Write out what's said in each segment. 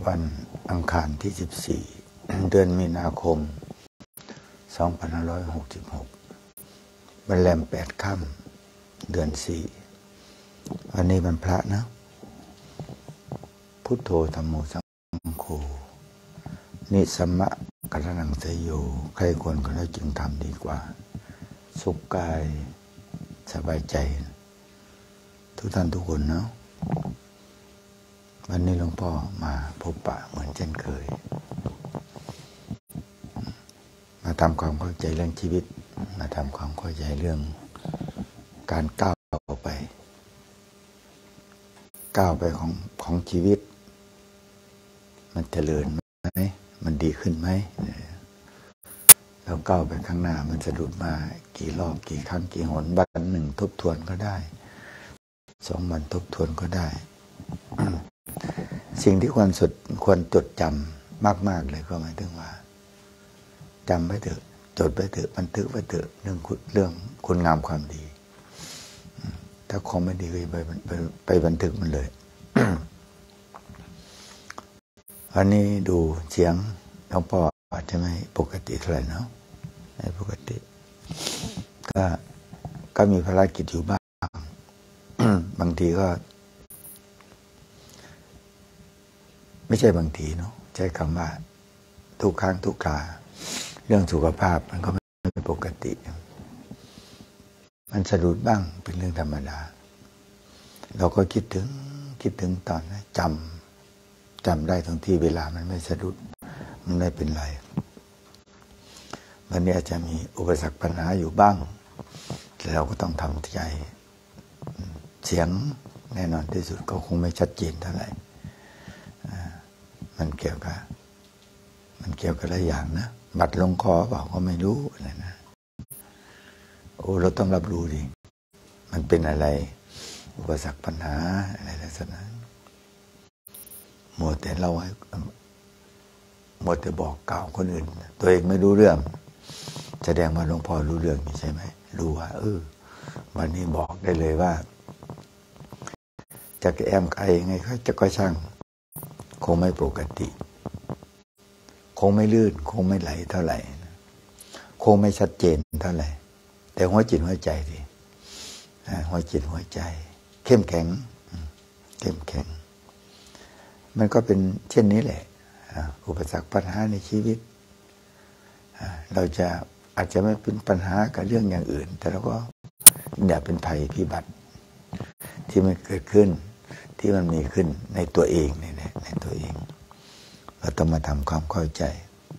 วันอังคารที่14เดือนมีนาคม2566วันแรม8 ค่ำเดือน4วันนี้วันพระนะพุทโธธัมโมสังโฆนิสัมมะกัตถังเสยโยใครควรก็ได้จึงทำดีกว่าสุขกายสบายใจทุกท่านทุกคนเนาะวันนี้หลวงพ่อมาพบปะเหมือนเช่นเคยมาทำความเข้าใจเรื่องชีวิตมาทำความเข้าใจเรื่องการก้าวไปของชีวิตมันเจริญไหมมันดีขึ้นไหมแล้วก้าวไปข้างหน้ามันสะดุดมากี่รอบกี่ครั้งกี่หนวันหนึ่งทบทวนก็ได้2 วันทบทวนก็ได้ สิ่งที่ควรจดจำมากๆเลยก็หมายถึงว่าจำไว้เถอะจดไว้เถอะบันทึกไว้เถอะเรื่องคุณงามความดีถ้าของไม่ดีก็ไปบันทึกมันเลย วันนี้ดูเสียงหลวงพ่ออาจจะไม่ปกติเท่าไหร่เนาะไม่ปกติก็มีภารกิจอยู่บ้าง บางทีก็ไม่ใช่บางทีเนาะใช้คำว่าทุกครั้งทุกคราเรื่องสุขภาพมันก็ไม่ปกติมันสะดุดบ้างเป็นเรื่องธรรมดาเราก็คิดถึงตอนนะจำได้ทั้งที่เวลามันไม่สะดุดมันไม่เป็นไรวันนี้อาจจะมีอุปสรรคปัญหาอยู่บ้างแต่เราก็ต้องทำใจเสียงแน่นอนที่สุดก็คงไม่ชัดเจนเท่าไหร่มันเกี่ยวกับหลายอย่างนะบัดลงคอเปล่าก็ไม่รู้อะไรนะเราต้องรับรู้ดิมันเป็นอะไรอุปสรรคปัญหาอะไรลักษณะมัวแต่บอกกล่าวคนอื่นตัวเองไม่รู้เรื่องแสดงว่าหลวงพ่อรู้เรื่องใช่ไหมรู้ว่าวันนี้บอกได้เลยว่าจะแอมใครยังไงก็ช่างคงไม่ปกติคงไม่ลื่นคงไม่ไหลเท่าไหร่คงไม่ชัดเจนเท่าไหร่แต่หัวจิตหัวใจดิหัวจิตหัวใจเข้มแข็งมันก็เป็นเช่นนี้แหละอุปสรรคปัญหาในชีวิตเราอาจจะไม่เป็นปัญหากับเรื่องอย่างอื่นแต่เราก็เนี่ยเป็นภัยพิบัติที่มันเกิดขึ้นที่มันมีขึ้นในตัวเองนี่แหละในตัวเองเราต้องมาทำความเข้าใจ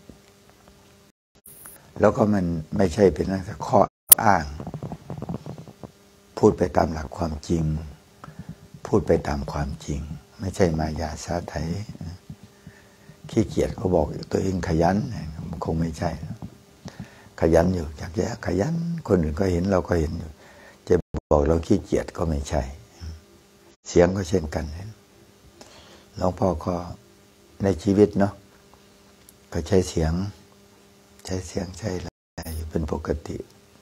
แล้วก็มันไม่ใช่เป็นเรื่องข้ออ้างพูดไปตามหลักความจริงพูดไปตามความจริงไม่ใช่มายาสาไถขี้เกียจก็บอกตัวเองขยันมันคงไม่ใช่ขยันอยู่อยากจะขยันคนอื่นก็เห็นเราก็เห็นอยู่จะบอกเราขี้เกียจก็ไม่ใช่เสียงก็เช่นกันหลวงพ่อก็ในชีวิตเนาะก็ใช้เสียงใช้อะไรอยู่เป็นปกติ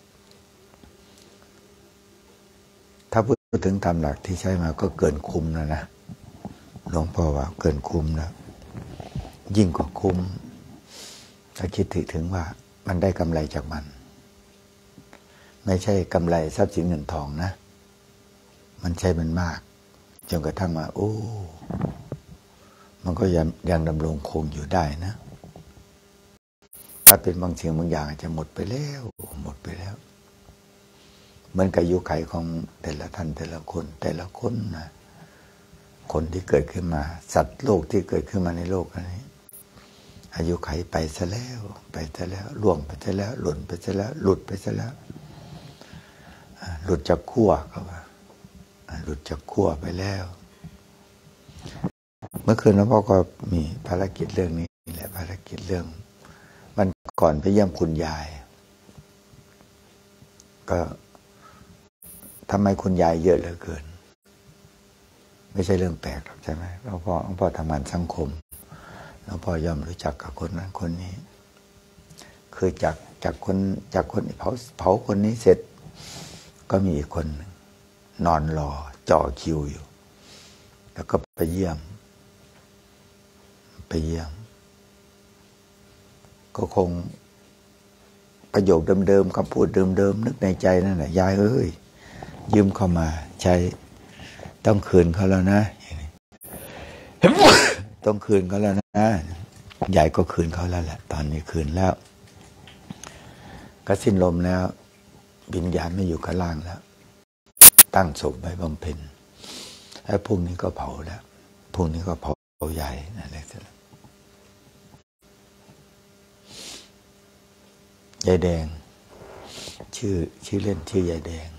ถ้าพูดถึงตามหลักที่ใช้มาก็เกินคุ้มแล้วนะหลวงพ่อว่าเกินคุ้มแล้วยิ่งกว่าคุ้มถ้าคิดถึงว่ามันได้กำไรจากมันไม่ใช่กำไรทรัพย์สินเงินทองนะมันใช้มันมากจนกระทั่งมามันก็ยังดำรงคงอยู่ได้นะถ้าเป็นบางสิ่งบางอย่างอาจจะหมดไปแล้วเหมือนกับอายุขัยของแต่ละท่านแต่ละคนนะคนที่เกิดขึ้นมาสัตว์โลกที่เกิดขึ้นมาในโลกนี้อายุขัยไปซะแล้วล่วงไปซะแล้วหล่นไปซะแล้วหลุดไปซะแล้วหลุดจากขั้วก็ว่าหลุดจากขั้วไปแล้วเมื่อคืนหลวงพ่อก็มีภารกิจเรื่องนี้แหละภารกิจเรื่องมันก่อนไปเยี่ยมคุณยายก็ทำไมคุณยายเยอะเหลือเกินไม่ใช่เรื่องแปลกหรอกใช่ไหมหลวงพ่อทำงานสังคมหลวงพ่อย่อมรู้จักกับคนนั้นคนนี้คือจากคนเผาคนนี้เสร็จก็มีอีกคนนอนรอจ่อคิวอยู่แล้วก็ไปเยี่ยมเยี่ยมก็คงประโยคเดิมๆคำพูดเดิมๆนึกในใจนั่นแหละยายเอ้ยยืมเข้ามาใช้ต้องคืนเขาแล้วนะต้องคืนเขาแล้วนะยายก็คืนเขาแล้วแหละตอนนี้คืนแล้วก็สิ้นลมแล้ววิญญาณไม่อยู่ข้างล่างแล้วตั้งศพไว้บำเพ็ญไอ้พรุ่งนี้ก็เผาแล้วพรุ่งนี้ก็เผาใหญ่นั่นแหละยายแดงชื่อเล่นชื่อยายแดง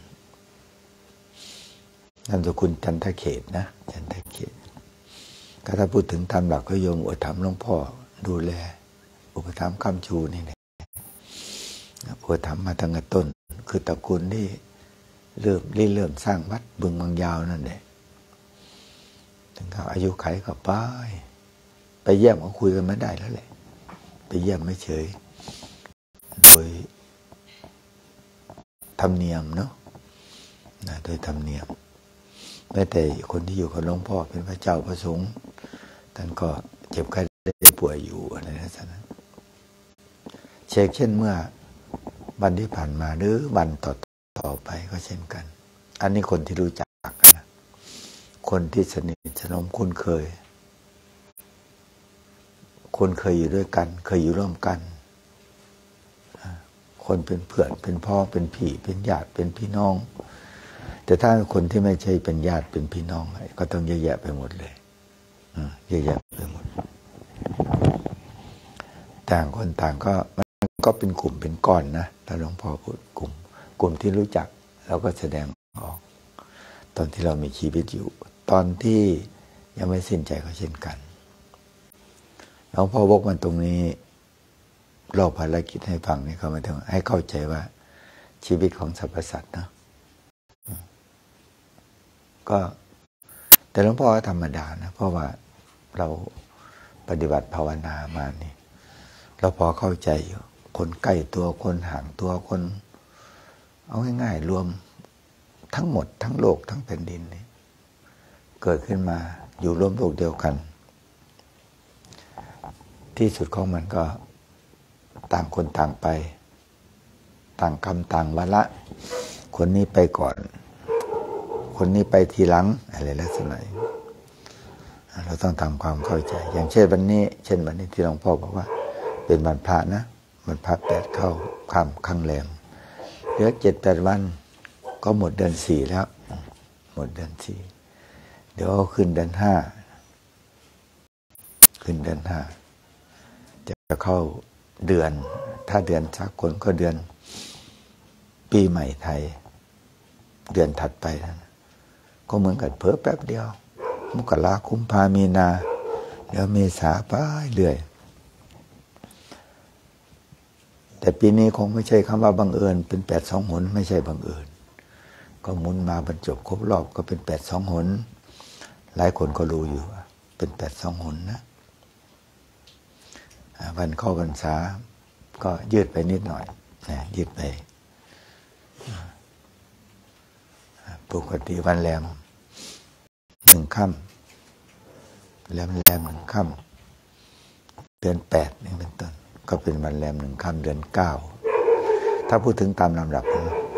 นามสกุลจันทเขตนะจันทเขตก็ถ้าพูดถึงตามหลักก็โยมอุปถัมภ์หลวงพ่อดูแลอุปถัมภ์คำชูนี่แหละอุปถัมภ์มาตั้งแต่ต้นคือตระกูลที่เริ่มสร้างวัดบึงบางยาวนั่นแหละถึงเขาอายุไขก็ไปเยี่ยมก็คุยกันไม่ได้แล้วแหละไปเยี่ยมไม่เฉยโดยธรรมเนียมเนาะโดยธรรมเนียมแม้แต่คนที่อยู่กับหลวงพ่อเป็นพระเจ้าพระสงฆ์ท่านก็เจ็บไข้ได้ป่วยอยู่อะไรนั้นเช่นเมื่อวันที่ผ่านมาหรือวันต่อไปก็เช่นกันอันนี้คนที่รู้จักนะคนที่สนิทสนมคุ้นเคยอยู่ด้วยกันเคยอยู่ร่วมกันคนเป็นเพื่อนเป็นพ่อเป็นพี่เป็นญาติเป็นพี่น้องแต่ถ้าคนที่ไม่ใช่เป็นญาติเป็นพี่น้องก็ต้องเยอะแยะไปหมดเลยเยอะแยะไปหมดต่างคนต่างก็มันก็เป็นกลุ่มเป็นก้อนนะถ้าหลวงพ่อพูดกลุ่มที่รู้จักเราก็แสดงออกตอนที่เรามีชีวิตอยู่ตอนที่ยังไม่สิ้นใจก็เช่นกันหลวงพ่อบอกมันตรงนี้เล่าภารกิจให้ฟังนี่เขามาถึงให้เข้าใจว่าชีวิตของสรรพสัตว์นะก็แต่หลวงพ่อธรรมดานะเพราะว่าเราปฏิบัติภาวนามานี่เราพอเข้าใจอยู่คนใกล้ตัวคนห่างตัวคนเอาง่ายๆรวมทั้งหมดทั้งโลกทั้งแผ่นดินนี่เกิดขึ้นมาอยู่ร่วมโลกเดียวกันที่สุดของมันก็ต่างคนต่างไปต่างกรรมต่างวาระคนนี้ไปก่อนคนนี้ไปทีหลังอะไรลักษณะเราต้องทำความเข้าใจอย่างเช่นวันนี้ที่หลวงพ่อบอกว่าเป็นวันพระนะวันพระ8เข้าค่ำข้างแรมเหลือ7-8 วันก็หมดเดือน4แล้วหมดเดือน4เดี๋ยวขึ้นเดือน5จะเข้าเดือนถ้าเดือนสากลก็เดือนปีใหม่ไทยเดือนถัดไปนะก็เหมือนกันเผลอแป๊บเดียวมกราคมกุมภามีนาเดี๋ยวเมษาไปเรื่อยแต่ปีนี้คงไม่ใช่คำว่าบังเอิญเป็น8-2 หนไม่ใช่บังเอิญก็หมุนมาบรรจบครบรอบก็เป็น8-2 หนหลายคนก็รู้อยู่เป็น8-2 หนนะวันเข้าพรรษาก็ยืดไปนิดหน่อยนะยืดไปปกติวันแรม1 ค่ำแรม1 ค่ำเดือน8นี่เป็นต้นก็เป็นวันแรม1 ค่ำเดือน9ถ้าพูดถึงตามลำดับ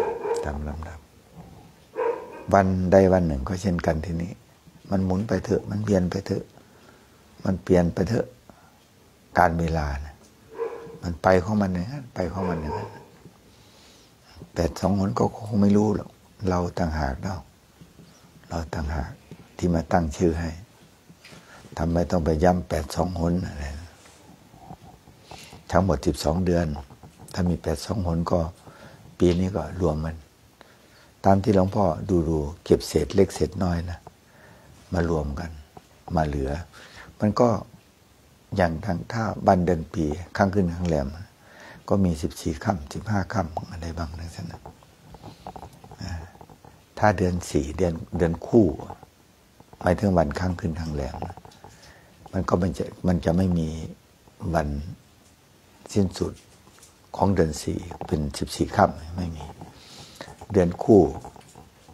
วันใดวันหนึ่งก็เช่นกันทีนี้มันหมุนไปเถอะมันเปลี่ยนไปเถอะมันเปลี่ยนไปเถอะการเวลานะมันไปของมันอย่างนั้นไปของมันอย่างนั้น8-2 หนก็คงไม่รู้หรอกเราต่างหากเราต่างหากที่มาตั้งชื่อให้ทำไมต้องไปย้ำ8-2 หนอะไรทั้งหมด12 เดือนถ้ามี8-2 หนก็ปีนี้ก็รวมมันตามที่หลวงพ่อดูเก็บเศษเล็กเศษน้อยนะมารวมกันมาเหลือมันก็อย่างทางถ้าบันเดือนปีข้างขึ้นข้างแรมก็มี14 ค่ำ15 ค่ำอะไรบ้างทั้งนั้นนะถ้าเดือน4เดือนคู่หมายถึงวันข้างขึ้นข้างแรมมันจะไม่มีวันสิ้นสุดของเดือน4เป็น14 ค่ำไม่มีเดือนคู่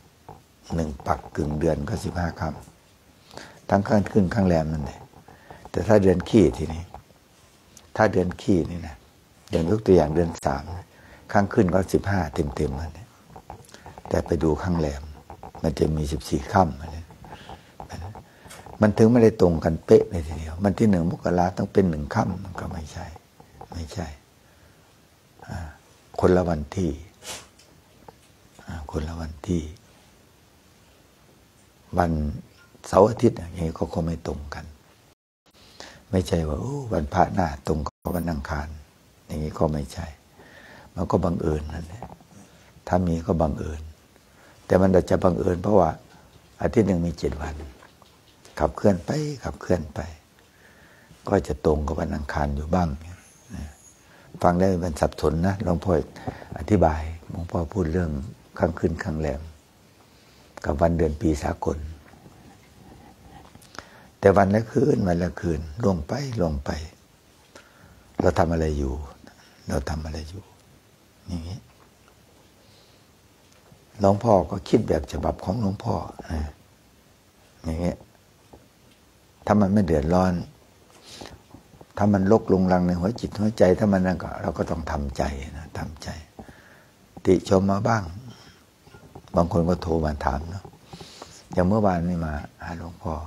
1 ปักกึ่งเดือนก็15 ค่ำทั้งข้างขึ้นข้างแรมนั่นแหละแต่ถ้าเดือนขี้ทีนี้ถ้าเดือนขี้นี่นะอย่างยกตัวอย่างเดือน3ข้างขึ้นก็15เต็มๆเลยแต่ไปดูข้างแรมมันจะมี14ค่ำมันถึงไม่ได้ตรงกันเป๊ะเลยทีเดียวมันที่1 มกราต้องเป็น1 ค่ำมันก็ไม่ใช่คนละวันที่วันเสาร์อาทิตย์อย่างนี้ก็คงไม่ตรงกันไม่ใช่ว่าวันพระหน้าตรงกับวันอังคารอย่างนี้ก็ไม่ใช่มันก็บังเอิญนั่นแหละถ้ามีก็บังเอิญแต่มันจะบังเอิญเพราะว่าอาทิตย์หนึ่งมี7 วันขับเคลื่อนไปก็จะตรงกับวันอังคารอยู่บ้างฟังได้มันสับสนนะหลวงพ่ออธิบายหลวงพ่อพูดเรื่องข้างขึ้นข้างแรมกับวันเดือนปีสากลแต่วันละคืนล่วงไปเราทำอะไรอยู่อย่างนี้หลวงพ่อก็คิดแบบฉบับของหลวงพ่ออย่างนี้ถ้ามันไม่เดือดร้อนถ้ามันลกลุงลังในหัวจิตหัวใจถ้ามันนั่นก็เราก็ต้องทำใจนะทำใจติชมมาบ้างบางคนก็โทรมาถามเนาะอย่างเมื่อวานนี่มาหาหลวงพ่อ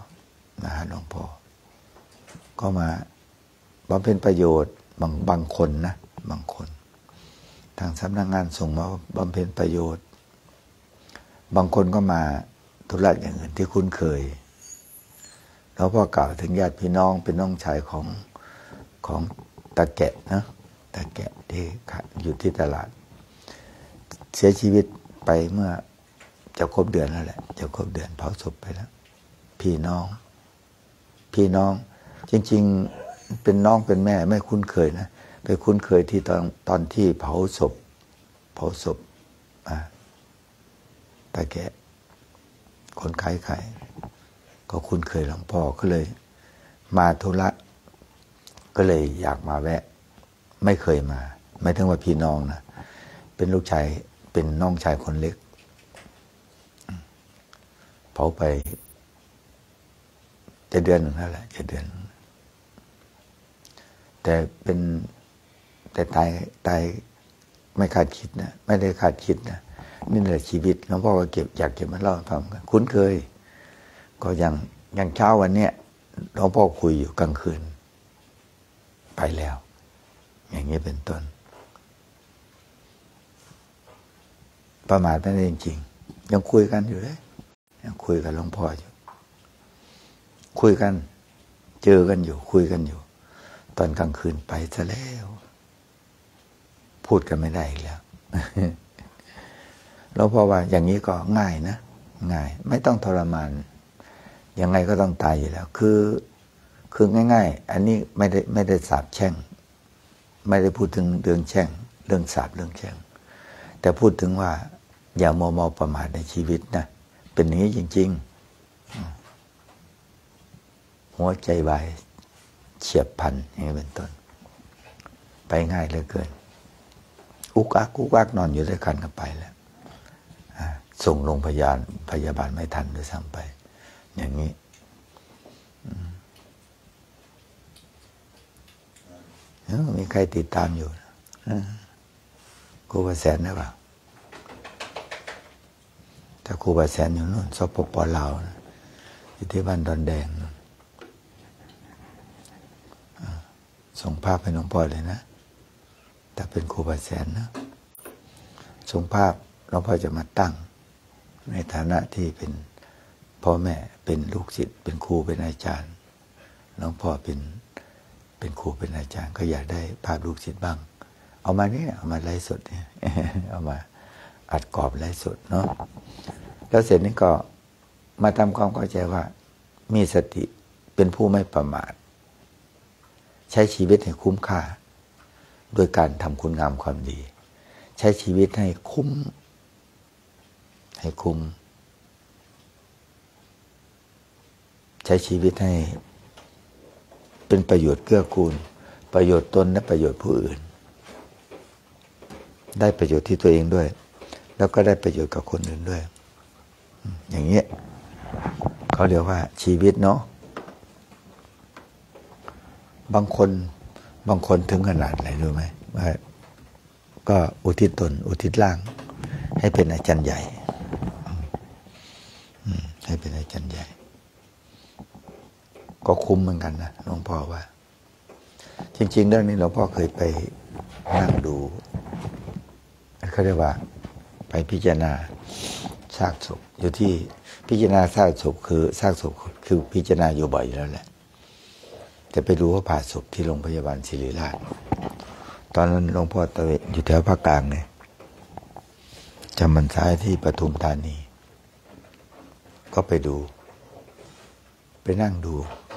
ก็มาบำเพ็ญประโยชน์บางคนนะบางคนทางสำนักงานส่งมาบำเพ็ญประโยชน์บางคนก็มาธุระอย่างอื่นที่คุ้นเคยแล้วพ่อกล่าวถึงญาติพี่น้องเป็นน้องชายของตาแกะนะตาแกะที่อยู่ที่ตลาดเสียชีวิตไปเมื่อจะครบเดือนแล้วแหละจะครบเดือนเผาศพไปแล้วพี่น้องจริงๆเป็นน้องเป็นแม่ไม่คุ้นเคยนะไปคุ้นเคยที่ตอนที่เผาศพตาแกะคนขายก็คุ้นเคยหลวงพ่อก็เลยมาธุระก็เลยอยากมาแวะไม่เคยมาไม่ถึงว่าพี่น้องนะเป็นลูกชายเป็นน้องชายคนเล็กเผาไปจะเดือนหนึ่งแล้วแหละแต่ตายไม่คาดคิดนะไม่ได้คาดคิดนะนี่แหละชีวิตหลวงพ่อก็อยากเก็บมาเล่าให้ฟังกันคุ้นเคยก็อย่างเช้าวันเนี้ยหลวงพ่อคุยอยู่กลางคืนไปแล้วอย่างนี้เป็นต้นประมาทไม่ได้จริงๆยังคุยกันอยู่เลยยังคุยกับหลวงพ่ออยู่คุยกันเจอกันอยู่คุยกันอยู่ตอนกลางคืนไปซะแล้วพูดกันไม่ได้อีกแล้วหลวงพ่อว่าอย่างนี้ก็ง่ายนะง่ายไม่ต้องทรมานยังไงก็ต้องตายอยู่แล้วคือง่ายๆอันนี้ไม่ได้สาปแช่งไม่ได้พูดถึงเรื่องแช่งเรื่องสาปเรื่องแช่งแต่พูดถึงว่าอย่ามัวประมาทในชีวิตนะเป็นอย่างนี้จริงๆหัวใจวายเฉียบพลันอย่างนี้เป็นต้นไปง่ายเหลือเกินอุกอักนอนอยู่ด้วยกันก็ไปแล้วส่งโรงพยาบาลไม่ทันด้วยซ้ำไปอย่างนี้มีใครติดตามอยู่ครูบาแสนหรือเปล่าถ้าครูบาแสนอยู่นู่นสปป.ลาวนะอยู่ที่บ้านดอนแดงส่งภาพให้หลวงพ่อเลยนะแต่เป็นครูบาแสนนะส่งภาพหลวงพ่อจะมาตั้งในฐานะที่เป็นพ่อแม่เป็นลูกศิษย์เป็นครูเป็นอาจารย์หลวงพ่อเป็นครูเป็นอาจารย์ก็อยากได้ภาพลูกศิษย์บ้างเอามานี่เอามาไลฟ์สดเนี่ย เอามาอัดกรอบไลฟ์สดเนาะแล้วเสร็จนี้ก็มาทำความเข้าใจว่ามีสติเป็นผู้ไม่ประมาทใช้ชีวิตให้คุ้มค่าโดยการทำคุณงามความดีใช้ชีวิตให้คุ้มใช้ชีวิตให้เป็นประโยชน์เกื้อกูลประโยชน์ตนและประโยชน์ผู้อื่นได้ประโยชน์ที่ตัวเองด้วยแล้วก็ได้ประโยชน์กับคนอื่นด้วยอย่างเงี้ยเขาเรียกว่าชีวิตเนาะบางคนถึงขนาดไหนรู้ไหมว่าก็อุทิศตนอุทิศร่างให้เป็นอาจารย์ใหญ่ให้เป็นอาจารย์ใหญ่ก็คุ้มเหมือนกันนะหลวงพ่อว่าจริงๆเรื่องนี้หลวงพ่อเคยไปนั่งดูเขาเรียกว่าไปพิจารณาซากศพอยู่ที่พิจารณาซากศพคือพิจารณาอยู่บ่อยอยู่แล้วแหละแต่ไปรู้ว่าผ่าศพที่โรงพยาบาลศิริราชตอนนั้นหลวงพ่อตะเวนอยู่แถวภาคกลางเนี่ยจำพรรษาที่ปทุมธานีก็ไปดูไปนั่งดู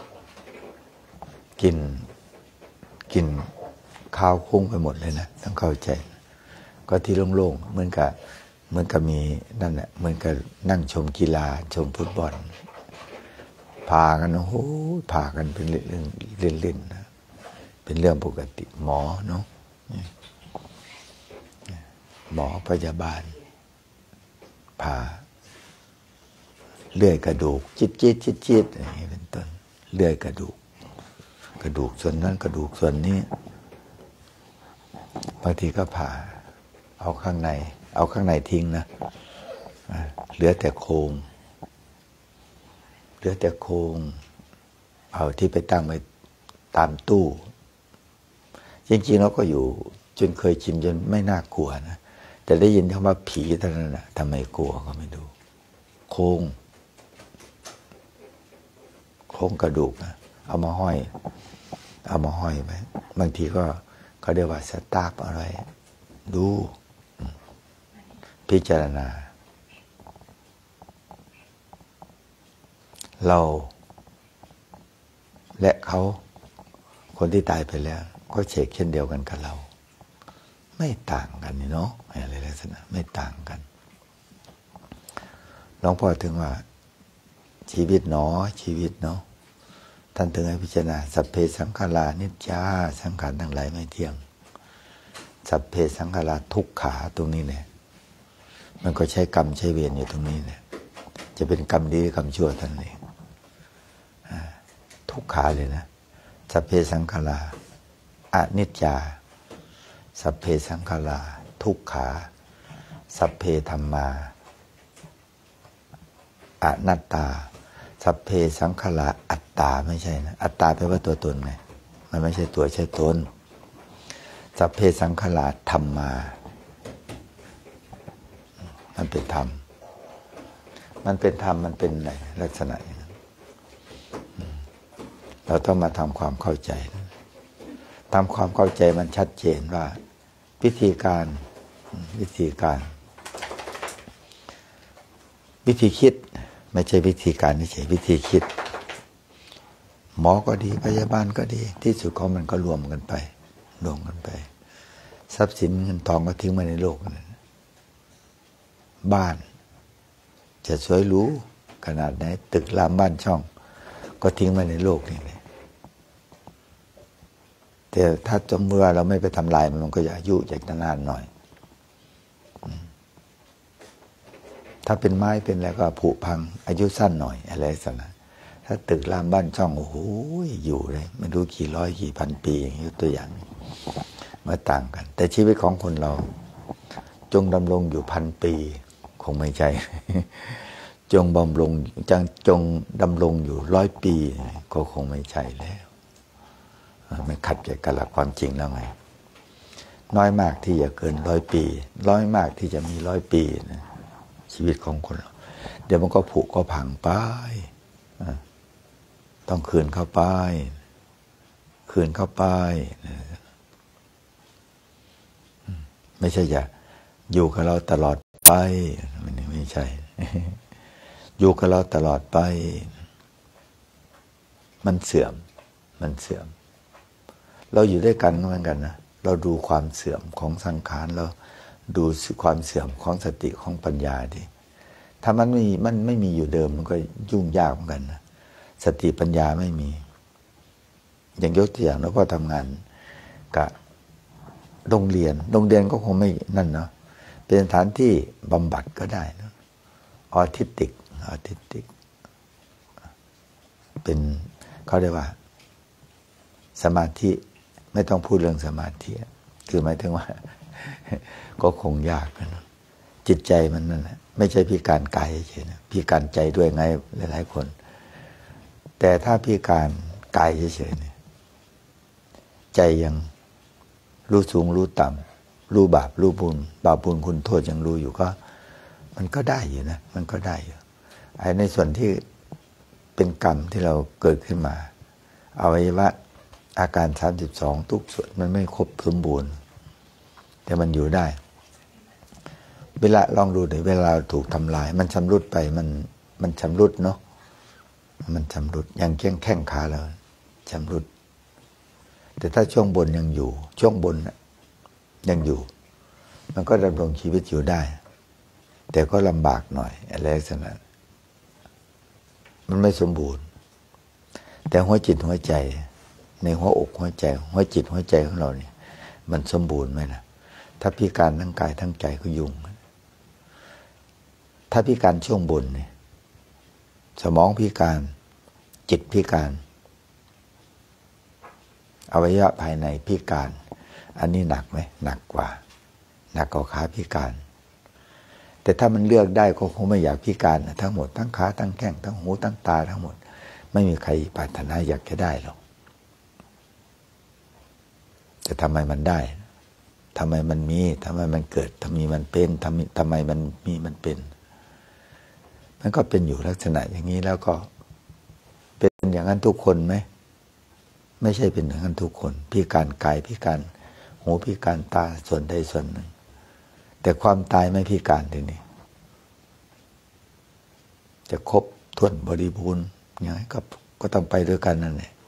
กินข้าวคุ้งไปหมดเลยนะต้องเข้าใจก็ที่โล่งๆเหมือนกับมีนั่นแหละเหมือนกับนั่งชมกีฬาชมฟุตบอลพากันโอ้โหพากันเป็นเล่นๆนะเป็นเรื่องปกติหมอเนาะหมอพยาบาลพาเลื่อยกระดูกจิตอย่างนี้เป็นต้นเลื่อยกระดูกส่วนนั้นกระดูกส่วนนี้บางทีก็ผ่าเอาข้างในทิ้งนะเหลือแต่โครงเอาที่ไปตั้งไว้ตามตู้จริงๆเราก็อยู่จนเคยชินจนไม่น่ากลัวนะแต่ได้ยินคำว่าผีเท่านั้นนะทำไมกลัวก็ไม่ดูโครงกระดูกนะเอามาห้อยไว้บางทีก็เขาเรียกว่าสตาร์ฟอะไรดูพิจารณาเราและเขาคนที่ตายไปแล้วก็เฉกเช่นเดียวกันกับเราไม่ต่างกันนี่เนาะอะไรลักษณะไม่ต่างกันหลวงพ่อถึงว่าชีวิตเนาะท่านถึงให้พิจารณาสัพเพสังขารานิจจาสังขารทั้งหลายไม่เที่ยงสัพเพสังขาราทุกขาตรงนี้เนี่ยมันก็ใช้กรรมใช้เวรอยู่ตรงนี้เนี่ยจะเป็นกรรมดีหรือกรรมชั่วท่านเองทุกขาเลยนะสัพเพสังขาราอนิจจาสัพเพสังขาราทุกขาสัพเพธัมมาอนัตตาสัพเพสังขาราอัตตาไม่ใช่นะอัตตาแปลว่าตัวตนไงมันไม่ใช่ตัวใช่ตนสัพเพสังขาราธัมมามันเป็นธรรมมันเป็นอะไรลักษณะอย่างนั้นเราต้องมาทำความเข้าใจทำความเข้าใจมันชัดเจนว่าวิธีคิดไม่ใช่วิธีการนี่ใช่วิธีคิดหมอก็ดีพยาบาลก็ดีที่สุดของมันก็รวมกันไปทรัพย์สินเงินทองก็ทิ้งมาในโลกนั้นบ้านจะสวยหรูขนาดไหนตึกรามบ้านช่องก็ทิ้งมาในโลกนี่เลยแต่ถ้าจำเมื่อเราไม่ไปทำลายมันก็จะอายุจะนานหน่อยถ้าเป็นไม้เป็นอะไรก็ผุพังอายุสั้นหน่อยอะไรสักนะถ้าตึกรามบ้านช่องโอ้โหอยู่เลยไม่รู้กี่ร้อยกี่พันปีอย่างนี้ตัวอย่างมาต่างกันแต่ชีวิตของคนเราจงดำรงอยู่1,000 ปีคงไม่ใช่จงดำรงอยู่100 ปีก็คงไม่ใช่แล้วไม่ขัดกับหลักความจริงแล้วไงน้อยมากที่จะเกิน100 ปีน้อยมากที่จะมี100 ปีนะชีวิตของคนเราเดี๋ยวมันก็ผุก็พังไปต้องคืนเข้าไปไม่ใช่จะอยู่กับเราตลอดไปไม่ใช่อยู่กับเราตลอดไปมันเสื่อมเราอยู่ด้วยกันเหมือนกันนะเราดูความเสื่อมของสังขารเราดูความเสื่อมของสติของปัญญาดิถ้ามันไม่มีอยู่เดิมมันก็ยุ่งยากเหมือนกันนะสติปัญญาไม่มีอย่างยกตัวอย่างแล้วก็ทำงานกับโรงเรียนก็คงไม่นั่นเนาะเป็นสถานที่บำบัดก็ได้นะออทิสติกเป็นเขาเรียกว่าสมาธิไม่ต้องพูดเรื่องสมาธิคือหมายถึงว่า ก็คงยากนะจิตใจมันนั่นแหละไม่ใช่พิการกายเฉยๆนะพิการใจด้วยไงหลายๆคนแต่ถ้าพิการกายเฉยๆเนี่ยใจยังรู้สูงรู้ต่ำรู้บาปรู้บุญบาปบุญคุณโทษยังรู้อยู่ก็มันก็ได้อยู่นะมันก็ได้อยู่ไอ้ในส่วนที่เป็นกรรมที่เราเกิดขึ้นมาอวัยวะอาการ32ทุกส่วนมันไม่ครบสมบูรณ์แต่มันอยู่ได้เวลาลองดูหน่อยเวลาถูกทำลายมันชำรุดไปมันชำรุดเนาะมันชำรุดอย่างแข้งขาเราชำรุดแต่ถ้าช่วงบนยังอยู่ช่วงบนยังอยู่มันก็ดำรงชีวิตอยู่ได้แต่ก็ลำบากหน่อยอะไรลักษณะมันไม่สมบูรณ์แต่หัวจิตหัวใจในหัวอกหัวใจหัวจิตหัวใจของเราเนี่ยมันสมบูรณ์ไหมล่ะถ้าพิการทั้งกายทั้งใจก็ยุ่งถ้าพิการช่วงบนเนี่ยสมองพิการจิตพิการอวัยวะภายในพิการอันนี้หนักไหมหนักกว่าขาพิการแต่ถ้ามันเลือกได้ก็คงไม่อยากพิการทั้งหมดทั้งขาทั้งแข้งทั้งหูทั้งตาทั้งหมดไม่มีใครปรารถนาอยากจะได้หรอกแต่ทำไมมันได้ทำไมมันมีทำไมมันเกิดทำไมมันเป็นทำไมมันมีมันเป็นมันก็เป็นอยู่ลักษณะอย่างนี้แล้วก็เป็นอย่างนั้นทุกคนไหมไม่ใช่เป็นอย่างนั้นทุกคนพิการกายพิการหูพิการตาส่วนใดส่วนหนึ่งแต่ความตายไม่พิการทีนี้จะครบถ้วนบริบูรณ์อย่างไรก็ต้องไปด้วยกันนั่นแหละ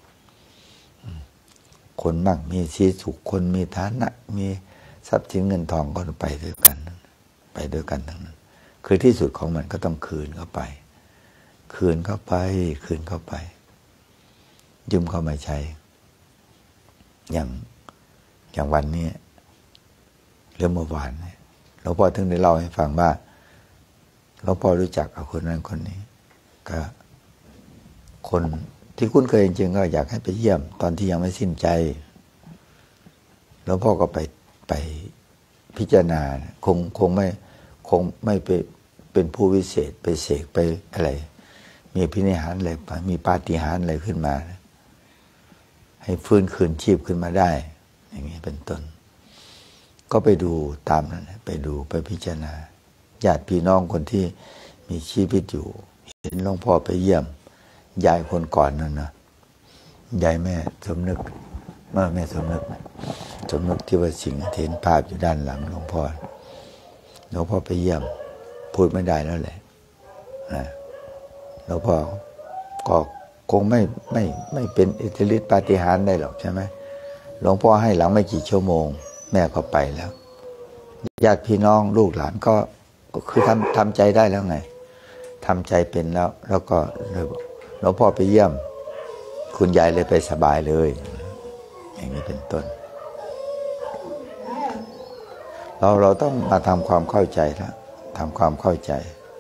คนมั่งมีชีสุขคนมีฐานะมีทรัพย์สินเงินทองก็ไปด้วยกันไปด้วยกันทั้งนั้นคือที่สุดของมันก็ต้องคืนเข้าไปคืนเข้าไปยืมเข้ามาใช้อย่างวันนี้เรื่องเมื่อวานเนี่ยหลวงพ่อถึงได้เล่าให้ฟังว่าหลวงพ่อรู้จักกับคนนั้นคนนี้ก็คนที่คุ้นเคยจริงๆก็อยากให้ไปเยี่ยมตอนที่ยังไม่สิ้นใจหลวงพ่อก็ไปพิจารณาคงไม่ไปเป็นผู้วิเศษไปเสกไปอะไรมีพินิหารอะไรมีปาฏิหาริย์อะไรขึ้นมาให้ฟื้นคืนชีพขึ้นมาได้อย่างนี้เป็นต้นก็ไปดูตามนั้นไปดูไปพิจารณาญาติพี่น้องคนที่มีชีวิตอยู่เห็นหลวงพ่อไปเยี่ยมยายคนก่อนนั่นนะยายแม่สมนึกแม่สมนึกที่ว่าสิงห์เห็นภาพอยู่ด้านหลังหลวงพ่อไปเยี่ยมพูดไม่ได้แล้วแหละหลวงพ่อก็คงไม่เป็นอิทธิฤทธิปาฏิหาริย์ได้หรอกใช่ไหมหลวงพ่อให้หลังไม่กี่ชั่วโมงแม่ก็ไปแล้วญาติพี่น้องลูกหลานก็คือทำใจได้แล้วไงทำใจเป็นแล้วก็เลยหลวงพ่อไปเยี่ยมคุณยายเลยไปสบายเลยอย่างนี้เป็นต้นเราต้องมาทำความเข้าใจแล้วทำความเข้าใจ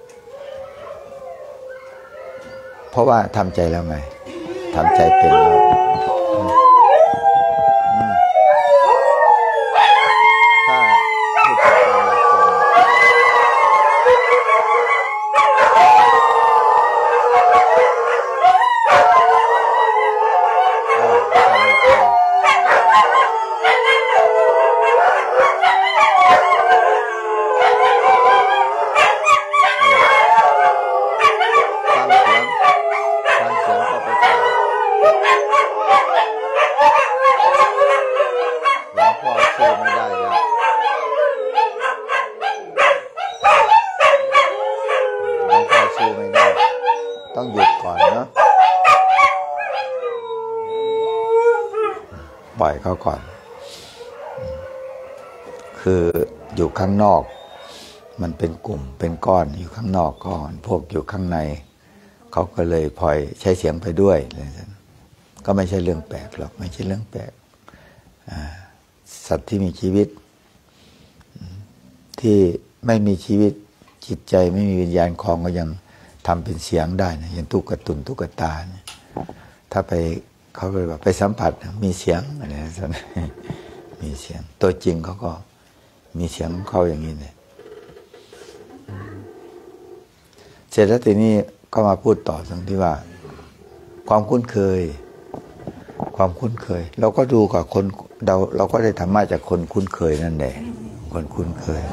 เพราะว่าทำใจแล้วไงทำใจเป็นแล้วถ้าพูดตามหลักต้องหยุดก่อนเนาะปล่อยเขาก่อนคืออยู่ข้างนอกมันเป็นกลุ่มเป็นก้อนอยู่ข้างนอกก้อนพวกอยู่ข้างในเขาก็เลยพลอยใช้เสียงไปด้วยก็ไม่ใช่เรื่องแปลกหรอกไม่ใช่เรื่องแปลกสัตว์ที่มีชีวิตที่ไม่มีชีวิตจิตใจไม่มีวิญญาณคลองก็ยังทำเป็นเสียงได้นะอย่างตุ๊กตุนตุ๊กตาเนี่ยถ้าไปเขาเลยว่าไปสัมผัสมีเสียงอะไรสักมีเสียงตัวจริงเขาก็มีเสียงของเขาอย่างนี้เนี่ยเสร็จแล้วทีนี้ก็มาพูดต่อตรงที่ว่าความคุ้นเคยเราก็ดูกับคนเราก็ได้ธรรมะจากคนคุ้นเคยนั่นแหละคนคุ้นเคย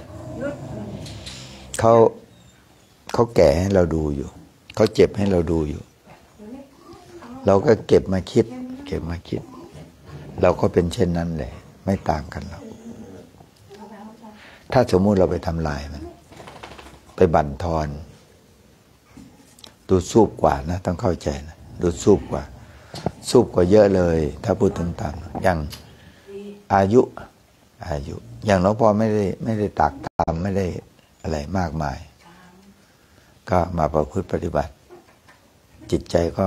เขาแก่ให้เราดูอยู่เขาเจ็บให้เราดูอยู่เราก็เก็บมาคิดเราก็เป็นเช่นนั้นแหละไม่ต่างกันหรอกถ้าสมมุติเราไปทำลายมันไปบั่นทอนดูสูบกว่านะต้องเข้าใจนะดูสูบกว่าเยอะเลยถ้าพูดถึงตามอย่างอายุอย่างหลวงพ่อไม่ได้ตักตามไม่ได้อะไรมากมายก็มาประพฤติปฏิบัติจิตใจก็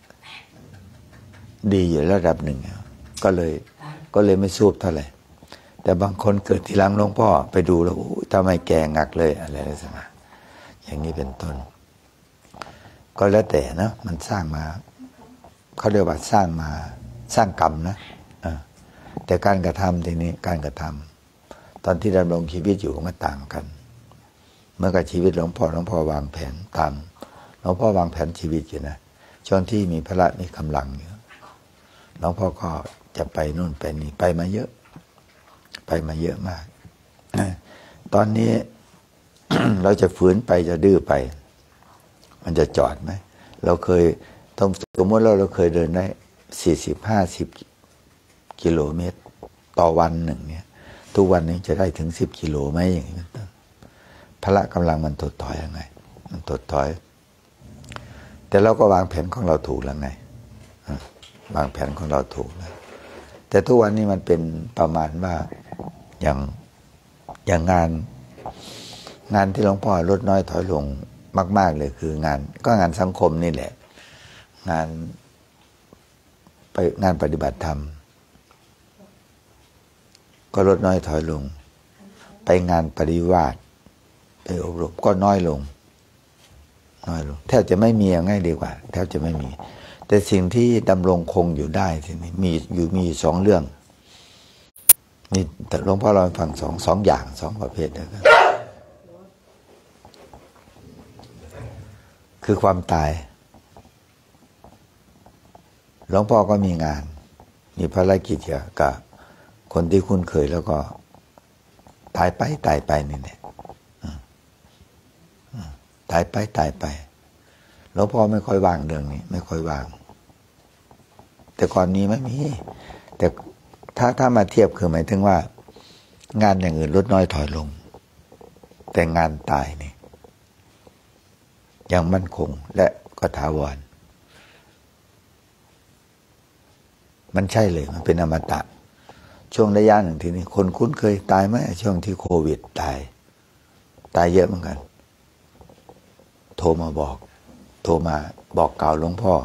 ดีอยู่ระดับหนึ่งก็เลยไม่สูบเท่าไหร่แต่บางคนเกิดทีหลังหลวงพ่อไปดูแล้วทำไมแก่งักเลยอะไรลักษณะอย่างนี้เป็นต้นก็แล้วแต่นะมันสร้างมาเขาเรียกว่าสร้างกรรมนะแต่การกระทำทีนี้การกระทำตอนที่ดำรงชีวิตอยู่มันต่างกันเมื่อกับชีวิตหลวงพ่อวางแผนตามหลวงพ่อวางแผนชีวิตอยู่นะช่วงที่มีพระมีกำลังอยู่หลวงพ่อก็จะไปนู่นไปนี่ไปมาเยอะมากตอนนี้ เราจะฝืนไปจะดื้อไปมันจะจอดไหมเราเคยต้องสมมติเราเคยเดินได้40-50 กิโลเมตรต่อวันหนึ่งเนี่ยทุกวันนี้จะได้ถึง10 กิโลไหมอย่างนี้พละกำลังมันถดถอยยังไงมันถดถอยแต่เราก็วางแผนของเราถูกแล้วไงวางแผนของเราถูกแล้วแต่ทุกวันนี้มันเป็นประมาณว่าอย่างงานที่หลวงพ่อลดน้อยถอยลงมากๆเลยคืองานสังคมนี่แหละงานปฏิบัติธรรมก็ลดน้อยถอยลงไปงานปฏิวัติไปอบรมก็น้อยลงแทบจะไม่มีง่ายดีกว่าแทบจะไม่มีแต่สิ่งที่ดำรงคงอยู่ได้ทีนี้มี2 เรื่องนี่แต่หลวงพ่อเราฟังสองอย่าง2 ประเภทนะครับคือความตายหลวงพ่อก็มีงานมีภารกิจเกี่ยวกับคนที่คุ้นเคยแล้วก็ตายไปนี่แหละตายไปหลวงพ่อไม่ค่อยว่างเรื่องนี้ไม่ค่อยว่างแต่ก่อนนี้ไม่มีแต่ถ้ามาเทียบคือหมายถึงว่างานอย่างอื่นลดน้อยถอยลงแต่งานตายนี่ยังมั่นคงและก็ถาวรมันใช่เลยมันเป็นอมตะช่วงระยะหนึ่งทีนี้คนคุ้นเคยตายไหมช่วงที่โควิดตายเยอะเหมือนกันโทรมาบอกกล่าวหลวงพ่อ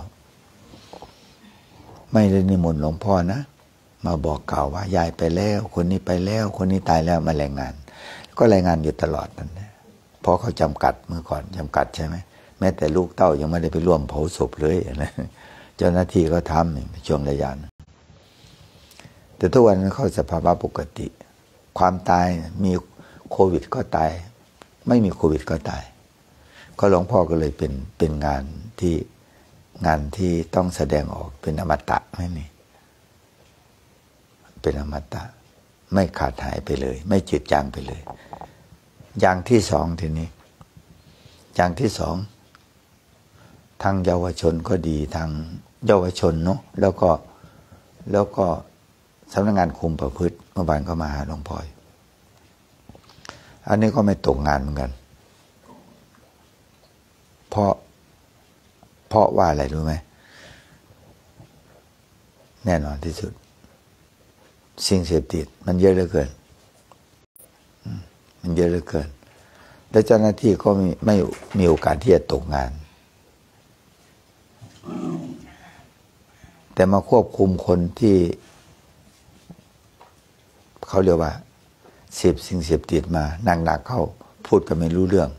ไม่ได้นิมนต์หลวงพ่อนะมาบอกกล่าวว่ายายไปแล้วคนนี้ไปแล้วคนนี้ตายแล้วมารายงานก็รายงานอยู่ตลอดนั่นแหละเพราะเขาจำกัดเมื่อก่อนจำกัดใช่ไหมแม้แต่ลูกเต้ายังไม่ได้ไปร่วมเผาศพเลยนะเจ้าหน้าที่ก็ทำช่วงระยะแต่ทุกวันนี้เข้าสภาวะปกติความตายมีโควิดก็ตายไม่มีโควิดก็ตายก็หลวงพ่อก็เลยเป็นงานที่ต้องแสดงออกเป็นอมตะไม่มีเป็นอมตะไม่ขาดหายไปเลยไม่จืดจางไปเลยอย่างที่2ทีนี้อย่างที่2ทางเยาวชนก็ดีทางเยาวชนเนาะแล้วก็สำนักงานคุมประพฤติเมื่อวานก็มาหาหลวงพ่ออันนี้ก็ไม่ตกงานเหมือนกันเพราะว่าอะไรรู้ไหมแน่นอนที่สุดสิ่งเสพติดมันเยอะเหลือเกินและเจ้าหน้าที่ก็ไม่มีโอกาสที่จะตกงานแต่มาควบคุมคนที่เขาเรียกว่าเสพสิ่งเสพติดมาหนักเข้าพูดกันไม่รู้เรื่อง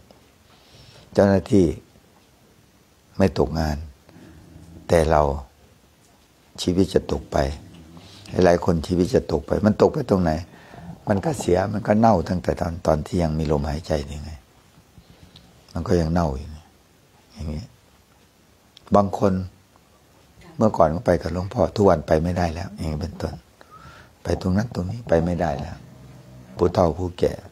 เจ้าหน้าที่ไม่ตกงานแต่เราชีวิตจะตกไปหลายคนชีวิตจะตกไปมันตกไปตรงไหนมันก็เสียมันก็เน่าตั้งแต่ตอนที่ยังมีลมหายใจนี่ไงมันก็ยังเน่าอยู่อย่างนี้บางคนเมื่อก่อนก็ไปกับหลวงพ่อทุกวันไปไม่ได้แล้วอย่างนี้เป็นต้นไปตรงนั้นตรงนี้ไปไม่ได้แล้วผู้เฒ่าผู้แก่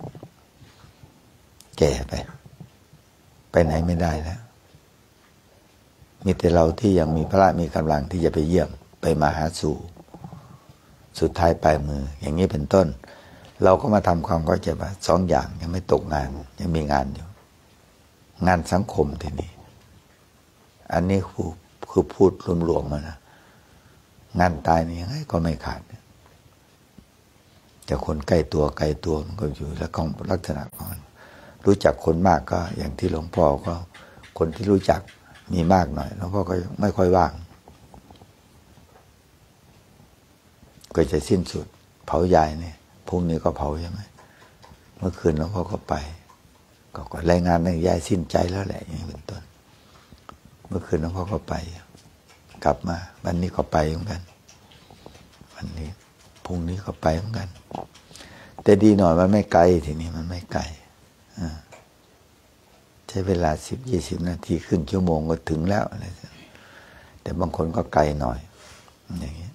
ไปไหนไม่ได้แล้วมีแต่เราที่ยังมีพระมีกำลังที่จะไปเยี่ยมไปมาหาสู่สุดท้ายปลายมืออย่างนี้เป็นต้นเราก็มาทำความเข้าใจว่าสองอย่างยังไม่ตกงานยังมีงานอยู่งานสังคมทีนี้อันนี้คือพูดรวมๆมานะงานตายนี่ยังไงก็ไม่ขาดแต่คนใกล้ตัวมันก็อยู่แล้วก็ลักษณะของมันรู้จักคนมากก็อย่างที่หลวงพ่อก็คนที่รู้จักมีมากหน่อยหลวงพ่อก็ไม่ค่อยว่างก็จะสิ้นสุดเผายายเนี่ยพรุ่งนี้ก็เผาใช่ไหมเมื่อคืนหลวงพ่อก็ไปก็รายงานให้ยายสิ้นใจแล้วแหละอย่างนี้เป็นต้นเมื่อคืนหลวงพ่อก็ไปกลับมาวันนี้ก็ไปเหมือนกันวันนี้พรุ่งนี้ก็ไปเหมือนกันแต่ดีหน่อยมันไม่ไกลทีนี้มันไม่ไกลใช้เวลา10-20 นาทีครึ่งชั่วโมงก็ถึงแล้วอะไรแต่บางคนก็ไกลหน่อยอย่างนี้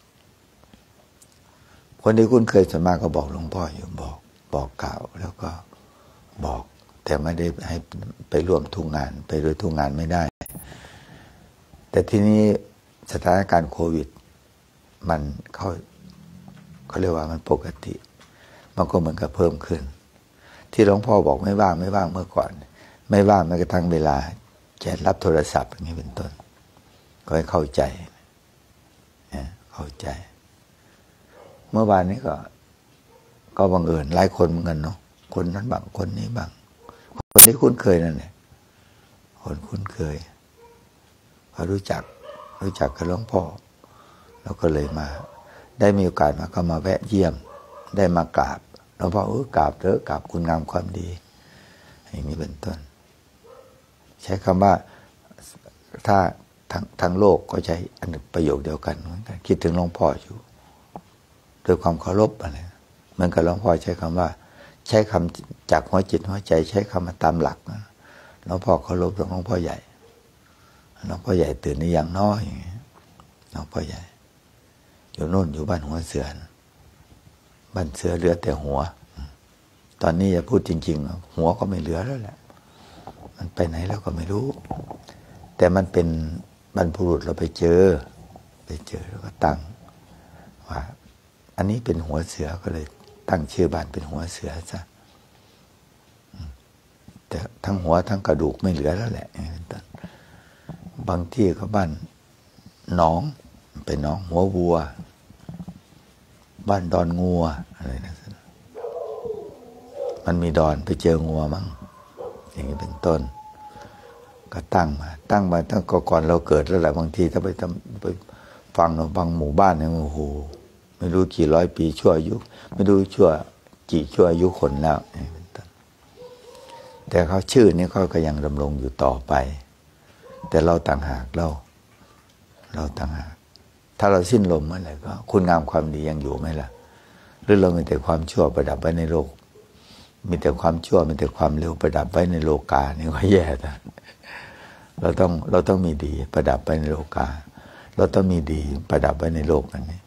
คนที่คุ้นเคยส่วนมากก็บอกหลวงพ่ออยู่บอกกล่าวแล้วก็บอกแต่ไม่ได้ให้ไปร่วมทุกงานไปด้วยทุกงานไม่ได้แต่ทีนี้สถานการณ์โควิดมันเขาเรียกว่ามันปกติมันก็เหมือนกับเพิ่มขึ้นที่หลวงพ่อบอกไม่ว่างเมื่อก่อนไม่ว่างแม้กระทั่งเวลาจะรับโทรศัพท์อย่างนี้เป็นต้นก็ให้เข้าใจเข้าใจเมื่อวานนี้ก็บังเอิญหลายคนเหมือนกันเนาะคนนั้นบางคนนี้บางคนที่คุ้นเคยนั่นแหละคนคุ้นเคยเขารู้จักกับหลวงพ่อแล้วก็เลยมาได้มีโอกาสมาก็มาแวะเยี่ยมได้มากราบหลวงพ่อกราบเถอะกราบคุณงามความดีอย่างนี้เป็นต้นใช้คำว่าถ้าทางโลกก็ใช้อันประโยคเดียวกันเหมือนกันคิดถึงหลวงพ่ออยู่ด้วยความเคารพอะไรเหมือนกับหลวงพ่อใช้คำว่าใช้คำจากหัวจิตหัวใจใช้คำมาตามหลักหลวงพ่อเคารพหลวงพ่อใหญ่ตื่นในอย่างน้อยหลวงพ่อใหญ่อยู่โน่นอยู่บ้านหัวเสือบ้านเสือเหลือแต่หัวตอนนี้จะพูดจริงๆหัวก็ไม่เหลือแล้วแหละมันไปไหนแล้วก็ไม่รู้แต่มันเป็นบรรพบุรุษเราไปเจอแล้วก็ตั้งว่าอันนี้เป็นหัวเสือก็เลยตั้งชื่อบ้านเป็นหัวเสือซะแต่ทั้งหัวทั้งกระดูกไม่เหลือแล้วแหละบางที่ก็บ้านหนองเป็นหนองหัววัวบ้านดอนงัวอะไรนะมันมีดอนไปเจองัวมั้งอย่างนี้เป็นต้นก็ตั้งมาตั้งก่อนเราเกิดแล้วแหละบางทีถ้าไปฟังเราบางหมู่บ้านเนี่ยโอ้โหไม่รู้กี่ร้อยปีชั่วอายุไม่รู้กี่ชั่วอายุคนแล้วแต่เขาชื่อนี้เขาก็ยังดำรงอยู่ต่อไปแต่เราต่างหากเราต่างหากถ้าเราสิ้นลมเมื่อไหร่ก็คุณงามความดียังอยู่ไหมล่ะหรือเรามีแต่ความชั่วประดับไว้ในโลกมีแต่ความชั่วมีแต่ความเร็วประดับไว้ในโลกานี่ก็แย่นะเราต้องมีดีประดับไว้ในโลกาเราต้องมีดีประดับไว้ในโลกอันนี้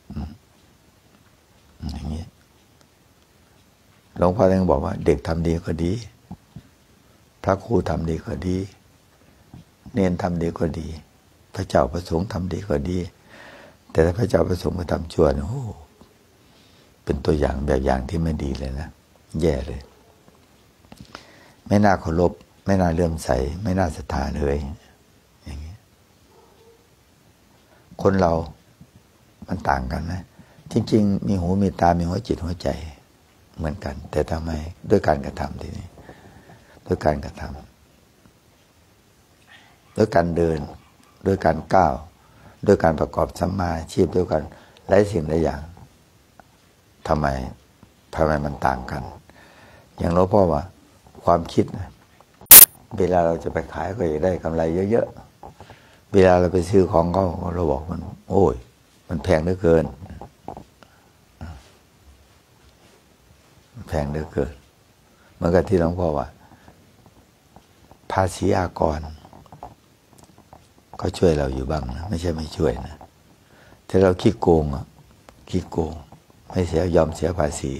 อย่างนี้หลวงพ่อท่านบอกว่าเด็กทำดีก็ดีพระครูทำดีก็ดีเนนทำดีก็ดีพระเจ้าประสงค์ทำดีก็ดีแต่ถ้าพระเจ้าประสงค์ไปทำชั่วโอ้เป็นตัวอย่างแบบอย่างที่ไม่ดีเลยนะแย่เลยไม่น่าเคารพไม่น่าเลื่อมใสไม่น่าศรัทธาเลยอย่างนี้คนเรามันต่างกันนะจริงๆมีหูมีตามีหัวจิตหัวใจเหมือนกันแต่ทำไมด้วยการกระทำทีนี้ด้วยการกระทำด้วยการเดินด้วยการก้าวด้วยการประกอบสัมมาอาชีพด้วยกันหลายสิ่งหลายอย่างทำไมมันต่างกันอย่างหลวงพ่อว่าความคิดเวลาเราจะไปขายก็อยากได้กำไรเยอะๆเวลาเราไปซื้อของเขาเราบอกมันโอ้ยมันแพงเหลือเกินแพงเหลือเกินเหมือนกับที่หลวงพ่อว่าภาษีอากรเขาช่วยเราอยู่บ้างนะไม่ใช่ไม่ช่วยนะถ้าเราขี้โกงขี้โกงไม่เสียยอมเสียภาษี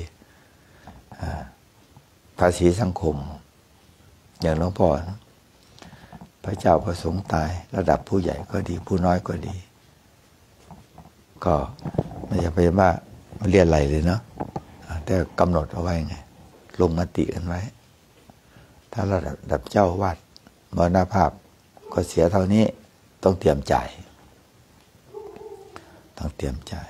ภาษีสังคมอย่างหลวงพ่อนะพระเจ้าประสงค์ตายระดับผู้ใหญ่ก็ดีผู้น้อยก็ดีก็ไม่ใช่ไปว่าเรียนอะไรเลยเนาะแต่กำหนดเอาไว้ไงลงมติกันไว้ถ้าระดับเจ้าวาดมรณภาพก็เสียเท่านี้ต้องเตรียมจ่ายต้องเตรียมจ่าย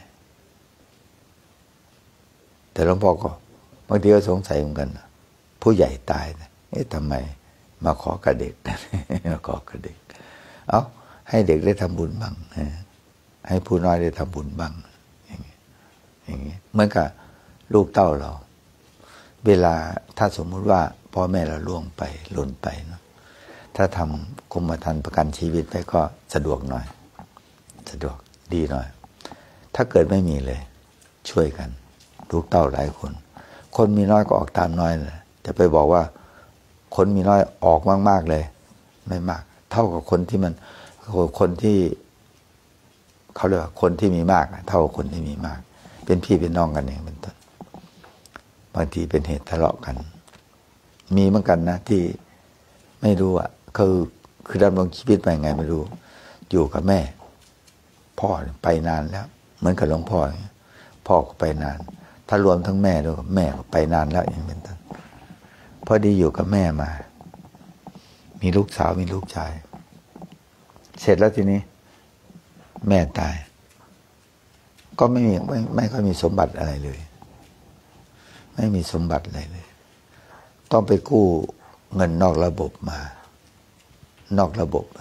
แต่หลวงพ่อก็บางทีก็สงสัยเหมือนกันผู้ใหญ่ตายนะทำไมมาขอกับเด็กมาขอกับเด็กเอาให้เด็กได้ทำบุญบ้างให้ผู้น้อยได้ทำบุญบ้างอย่างนี้เหมือนกับลูกเต้าเราเวลาถ้าสมมุติว่าพ่อแม่เราล่วงไปหล่นไปเนาะถ้าทำกรมธรรม์ประกันชีวิตไปก็สะดวกหน่อยสะดวกดีหน่อยถ้าเกิดไม่มีเลยช่วยกันลูกเต้าหลายคนคนมีน้อยก็ออกตามน้อยเลยจะไปบอกว่าคนมีน้อยออกมากๆเลยไม่มากเท่ากับคนที่มันคนที่เขาเรียกว่าคนที่มีมากเท่ากับคนที่มีมากเป็นพี่เป็นน้องกันเองเป็นต้นบางทีเป็นเหตุทะเลาะกันมีเหมือนกันนะที่ไม่รู้คือดำรงชีวิตไปไงไม่รู้อยู่กับแม่พ่อไปนานแล้วเหมือนกับหลวงพ่อพ่อก็ไปนานถ้ารวมทั้งแม่ด้วยแม่ก็ไปนานแล้วอย่างเป็นต้นพอดีอยู่กับแม่มามีลูกสาวมีลูกชายเสร็จแล้วทีนี้แม่ตายก็ไม่ค่อยมีสมบัติอะไรเลยไม่มีสมบัติอะไรเลยต้องไปกู้เงินนอกระบบนอกระบบ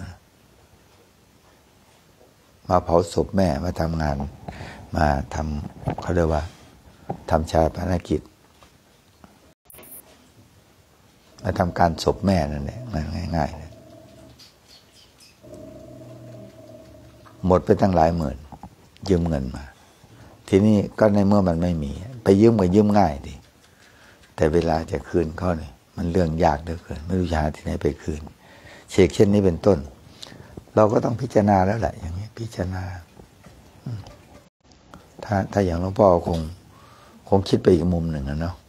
มาเผาศพแม่มาทำงานมาทำเขาเรียกว่าทำชาปนกิจมาทำการศพแม่นั่นแหละง่ายๆเลยหมดไปตั้งหลายหมื่นยืมเงินมาทีนี้ก็ในเมื่อมันไม่มีไปยืมก็ยืมง่ายดิแต่เวลาจะคืนเขาเนี่ยมันเรื่องยากเหลือเกินไม่รู้จะหาที่ไหนไปคืนเช็คเช่นนี้เป็นต้นเราก็ต้องพิจารณาแล้วแหละอย่างนี้พิจารณาถ้าอย่างหลวงพ่อคงคิดไปอีกมุมหนึ่งนะเนาะ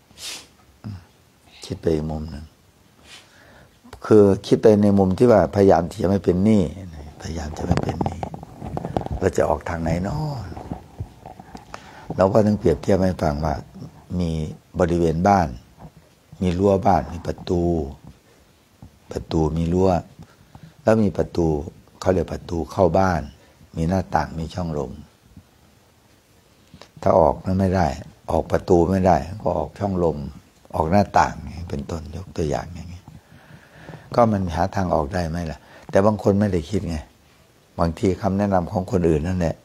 คิดไปอีกมุมหนึ่งคือคิดไปในมุมที่ว่าพยายามที่จะไม่เป็นหนี้พยายามจะไม่เป็นหนี้เราจะออกทางไหนเนาะเราก็ต้องเปรียบเทียบให้ฟังว่ามีบริเวณบ้านมีรั้วบ้านมีประตูมีรั้วแล้วมีประตูเขาเรียกประตูเข้าบ้านมีหน้าต่างมีช่องลมถ้าออกนั้นไม่ได้ออกประตูไม่ได้ก็ออกช่องลมออกหน้าต่างเป็นต้นยกตัวอย่างอย่างนี้ก็มันหาทางออกได้ไหมล่ะแต่บางคนไม่ได้คิดไงบางทีคำแนะนำของคนอื่นนั่นแหละ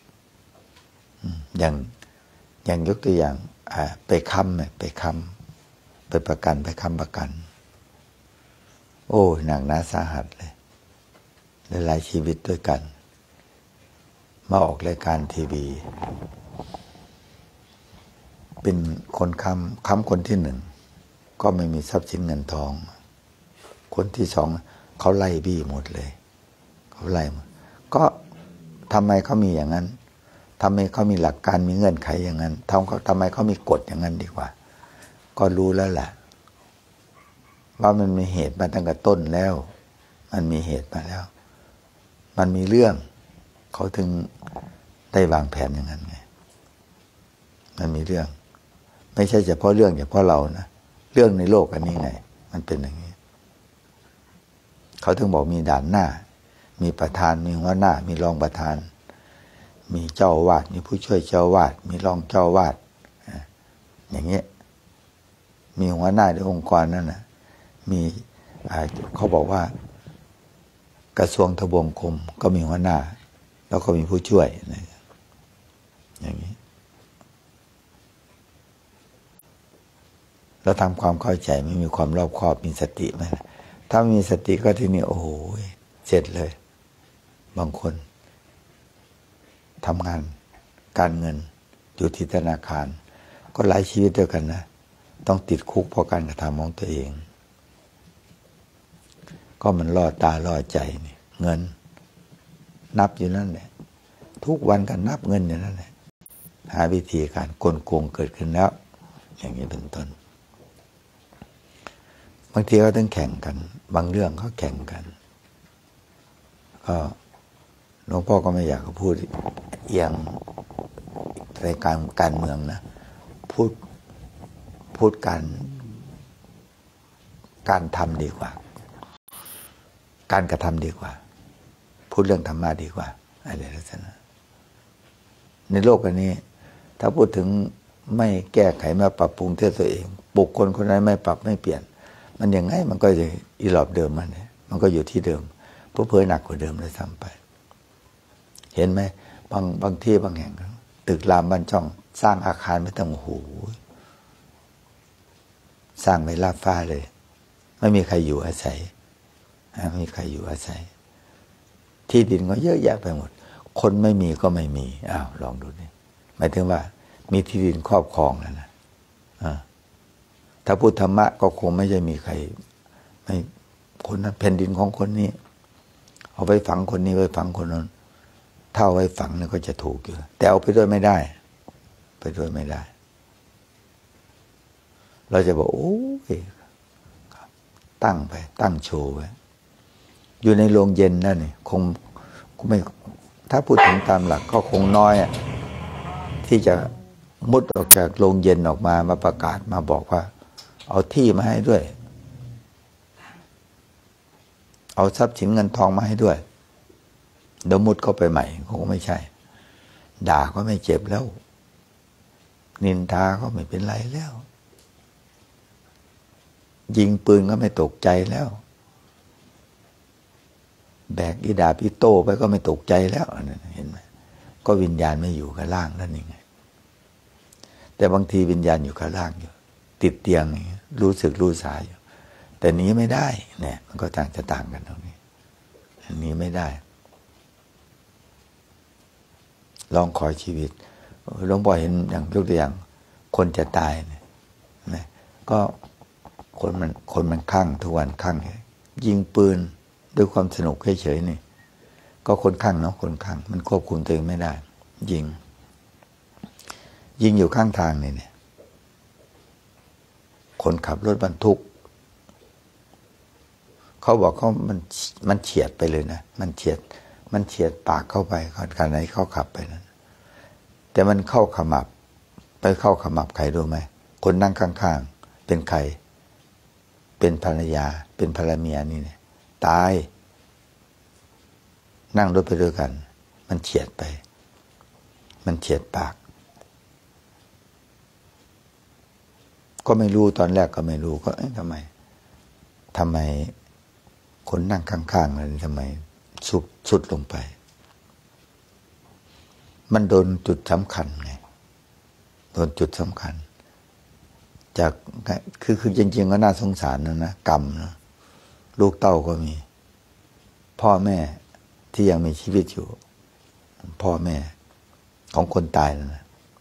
อย่างยกตัวอย่างไปค้ำไปประกันไปค้ำประกันโอ้หนักหนาสาหัสเลยหลายชีวิตด้วยกันมาออกรายการทีวีเป็นคนค้ำคนที่หนึ่งก็ไม่มีทรัพย์สินเงินทองคนที่สองเขาไล่บี้หมดเลยเขาไล่หมดก็ทำไมเขามีอย่างนั้นทำไมเขามีหลักการมีเงื่อนไขอย่างนั้นทำไมเขามีกฎอย่างนั้นดีกว่าก็รู้แล้วแหละว่ามันมีเหตุมาตั้งแต่ต้นแล้วมันมีเหตุมาแล้วมันมีเรื่องเขาถึงได้วางแผนอย่างนั้นไงมันมีเรื่องไม่ใช่เฉพาะเรื่องเฉพาะเรานะเรื่องในโลกอันนี้ไงมันเป็นอย่างนี้เขาถึงบอกมีด่านหน้ามีประธานมีหัวหน้ามีรองประธานมีเจ้าอาวาสมีผู้ช่วยเจ้าอาวาสมีรองเจ้าอาวาสอย่างเงี้ยมีหัวหน้าในองค์กรนั่นน่ะมีเขาบอกว่ากระทรวงทบวงคมก็มีหัวหน้าแล้วก็มีผู้ช่วยอย่างนี้เราทำความเข้าใจไม่มีความรอบคอบมีสติไหมถ้ามีสติก็ที่นี่โอ้โหเสร็จเลยบางคนทำงานการเงินอยู่ที่ธนาคารก็หลายชีวิตด้วยกันนะต้องติดคุกเพราะการกระทำของตัวเองก็มันล่อตาล่อใจนี่เงินนับอยู่นั่นแหละทุกวันกันนับเงินอยู่นั่นแหละหาวิธีการกลโกงเกิดขึ้นแล้วอย่างนี้เป็นต้นบางทีก็ต้องแข่งกันบางเรื่องเขาแข่งกันก็หลวงพ่อก็ไม่อยากจะพูดเอียงในการเมืองนะพูดการทำดีกว่าการกระทำดีกว่าพูดเรื่องธรรมะดีกว่าอะไรลักษณะในโลกอันนี้ถ้าพูดถึงไม่แก้ไขไม่ปรับปรุงตัวเองบุคคลคนนั้นไม่ปรับไม่เปลี่ยนมันยังไงมันก็จะอีหลอบเดิมมันก็อยู่ที่เดิมเพิ่มหนักกว่าเดิมเลยซ้ำไปเห็นไหมบางที่บางแห่งตึกรามบ้านช่องสร้างอาคารไม่ต้องโอ้โหสร้างไว้ลาบฟ้าเลยไม่มีใครอยู่อาศัยไม่มีใครอยู่อาศัยที่ดินก็เยอะแยะไปหมดคนไม่มีก็ไม่มีอ้าวลองดูนี่หมายถึงว่ามีที่ดินครอบครองแล้วนะถ้าพูดธรรมะก็คงไม่ใช่มีใครไม่คนนั้นแผ่นดินของคนนี้เอาไปฝังคนนี้ไว้ฝังคนนั้นถ้าเอาไว้ฝังนี่ก็จะถูกอยู่แต่เอาไปด้วยไม่ได้ไปด้วยไม่ได้เราจะบอกโอ้ยตั้งโชว์ไว้อยู่ในโรงเย็นนั่นนี่คงไม่ถ้าพูดถึงตามหลักก็คงน้อยที่จะมุดออกจากโรงเย็นออกมาประกาศมาบอกว่าเอาที่มาให้ด้วยเอาทรัพย์สินเงินทองมาให้ด้วยเดี๋ยวมุดเข้าไปใหม่คงไม่ใช่ด่าก็ไม่เจ็บแล้วนินทาก็ไม่เป็นไรแล้วยิงปืนก็ไม่ตกใจแล้วแบกอีดาบอีโต้ไปก็ไม่ตกใจแล้วเห็นไหมก็วิญญาณไม่อยู่กับร่างนั่นเองแต่บางทีวิญญาณอยู่กับร่างอยู่ติดเตียงรู้สึกรู้สาอยู่แต่หนีไม่ได้เนี่ยมันก็ต่างกันตรงนี้หนีไม่ได้ลองขอชีวิตหลวงพ่อเห็นอย่างยกตัวอย่างคนจะตายเนี่ยนะก็คนมันคลั่งทุกวันคลั่งยิงปืนด้วยความสนุกเฉยๆนี่ก็คนคลั่งเนาะคนคลั่งมันควบคุมตัวเองไม่ได้ยิงอยู่ข้างทางนี่เนี่ยคนขับรถบรรทุกเขาบอกมันเฉียดไปเลยนะมันเฉียดปากเข้าไปขณะไหนเขาขับไปนั้นแต่มันเข้าขมับไปเข้าขมับใครรู้ไหมคนนั่งข้างๆเป็นใครเป็นภรรยาเป็นภรรเมียนี่เนี่ยตายนั่งรถไปด้วยกันมันเฉียดไปมันเฉียดปากก็ไม่รู้ตอนแรกก็ไม่รู้ก็ทำไมคนนั่งข้างๆอะไรทำไมสุดลงไปมันโดนจุดสำคัญไงโดนจุดสำคัญจากคือจริงๆก็น่าสงสารนะกรรมนะลูกเต้าก็มีพ่อแม่ที่ยังมีชีวิตอยู่พ่อแม่ของคนตายนะ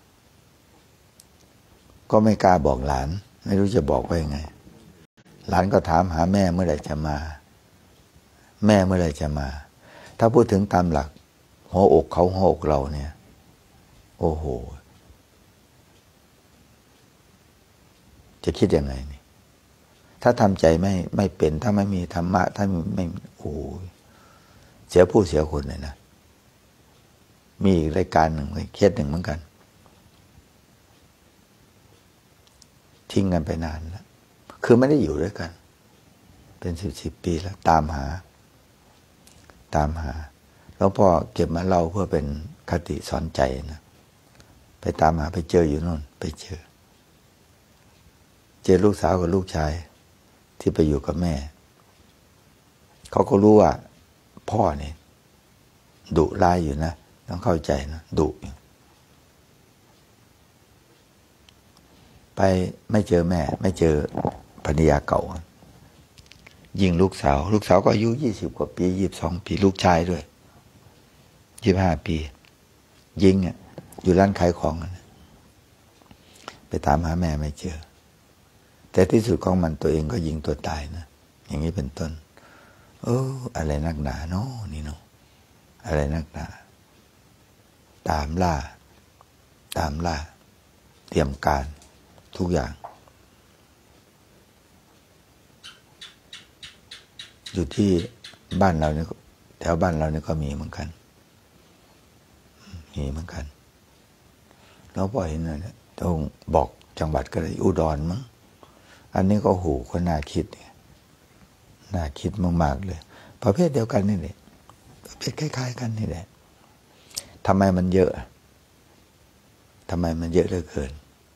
ก็ไม่กล้าบอกหลานไม่รู้จะบอกว่ายังไงหลานก็ถามหาแม่เมื่อไหร่จะมาแม่เมื่อไหร่จะมาถ้าพูดถึงตามหลักหัวอกเขาหัวอกเราเนี่ยโอ้โหจะคิดยังไงนี่ถ้าทำใจไม่เป็นถ้าไม่มีธรรมะถ้าไม่โอ้เสียผู้เสียคนเลยนะมีอีกรายการหนึ่งเคสหนึ่งเหมือนกันทิ้งกันไปนานแล้วคือไม่ได้อยู่ด้วยกันเป็น10 ปีแล้วตามหาหลวงพ่อเก็บมาเล่าเพื่อเป็นคติสอนใจนะไปตามหาไปเจออยู่นู่นไปเจอลูกสาวกับลูกชายที่ไปอยู่กับแม่เขาก็รู้ว่าพ่อเนี่ยดุร้ายอยู่นะต้องเข้าใจนะดุไปไม่เจอแม่ไม่เจอภรรยาเก่ายิงลูกสาวก็อายุ20 กว่าปี22 ปีลูกชายด้วย 25 ปียิงอยู่ร้านขายของไปตามหาแม่ไม่เจอแต่ที่สุดของมันตัวเองก็ยิงตัวตายนะอย่างนี้เป็นต้นอะไรนักหนาเนาะนี่เนาะอะไรนักหนาตามล่าเตรียมการทุกอย่างอยู่ที่บ้านเราเนี่ยแถวบ้านเราเนี่ยก็มีเหมือนกันแล้วพอเห็นเนี่ยต้องบอกจังหวัดก็เลยอุดรมั้งอันนี้ก็ก็น่าคิดมากๆเลยประเภทเดียวกันนี่แหละประเภทคล้ายๆกันนี่แหละทำไมมันเยอะเหลือเกิน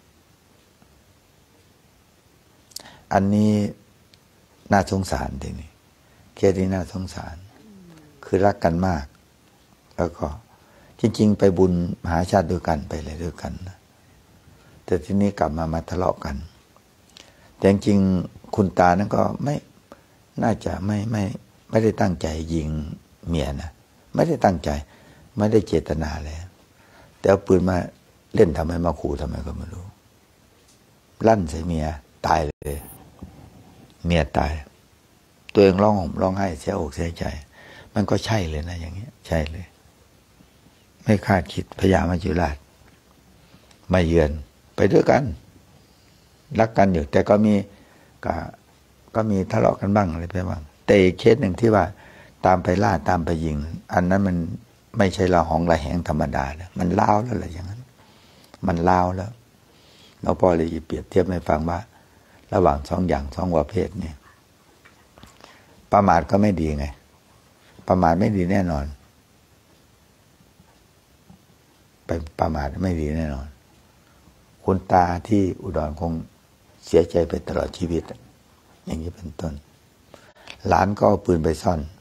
อันนี้น่าสงสารทีนี้เคสนี้น่าสงสารคือรักกันมากแล้วก็จริงๆไปบุญมหาชาติด้วยกันไปอะไรด้วยกันนะแต่ทีนี้กลับมาทะเลาะกันแต่จริงๆคุณตานั้นก็น่าจะไม่ได้ตั้งใจยิงเมียนะไม่ได้ตั้งใจไม่ได้เจตนาเลยแต่เอาปืนมาเล่นทำไมมาขู่ทำไมก็ไม่รู้ลั่นใส่เมียตายเลยเมียตายตัวเองร้องห่มร้องไห้เสียอกเสียใจมันก็ใช่เลยนะอย่างเงี้ยใช่เลยไม่คาดคิดพญามัจจุราชมาเยือนไปด้วยกันรักกันอยู่แต่ก็มีทะเลาะกันบ้างอะไรไปบ้างแต่อีกเคสหนึ่งที่ว่าตามไปล่าตามไปยิงอันนั้นมันไม่ใช่ละหองละแหงธรรมดาแล้วมันล้าวแล้วอะไรอย่างนั้นมันล้าวแล้วเราพอเลยเปรียบเทียบให้ฟังว่าระหว่าง2 อย่าง2 ประเภทเนี่ยประมาทก็ไม่ดีไงประมาทไม่ดีแน่นอนไปประมาทไม่ดีแน่นอนคุณตาที่อุดรคงเสียใจไปตลอดชีวิตอย่างนี้เป็นต้นหลานก็เอาปืนไปซ่อน